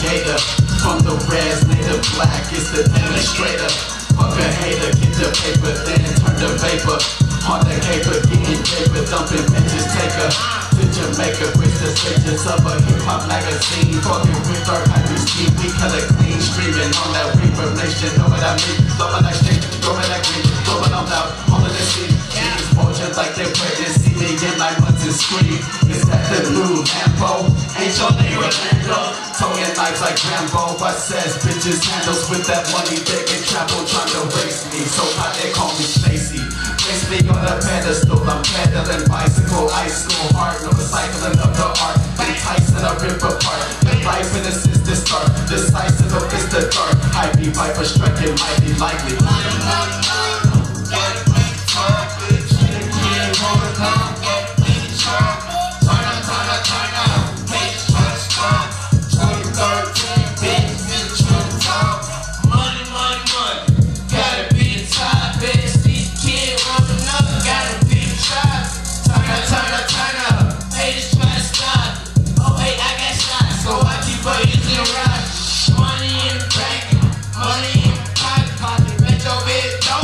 creator. From the reds, native black, it's the demonstrator. Fuck a hater, get the paper, then turn the vapor. On the caper, getting paper, dumping bitches, take her to Jamaica, bridge the stages of a hip-hop magazine. Fucking with our happy scheme, we color clean, streaming on that reverb nation. Know what I mean? Throwing that shit, throwing that green, throwing them out, all of the scene. Niggas motion like they're pregnant, see me in 9 months and scream. Is that the new Lambo? Ain't your name Orlando? Towing knives like Rambo, I says bitches handles with that money they can travel trying to race me. So how they call me Stacy? Place me on a pedestal, I'm pedaling bicycle, ice school hard, no recycling of the art. They Tyson a rip apart, the life in the system start, decisive of it's the dark. I be viper striking, mighty likely. Money in the bank, money in the pocket, bet your bitch don't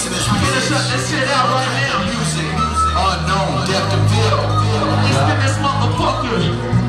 voice in his Gonna shut this shit out right now. music, unknown, depth of field. Let's get this motherfucker.